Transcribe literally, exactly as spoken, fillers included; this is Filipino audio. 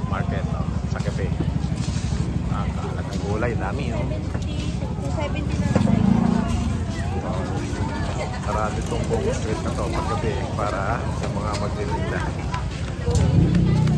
market, no? Sa cafe. Nakakalat ng gulay, dami, no? seventy na lang. Oh, sarado itong buong street na to paggabi para sa mga magdilinda.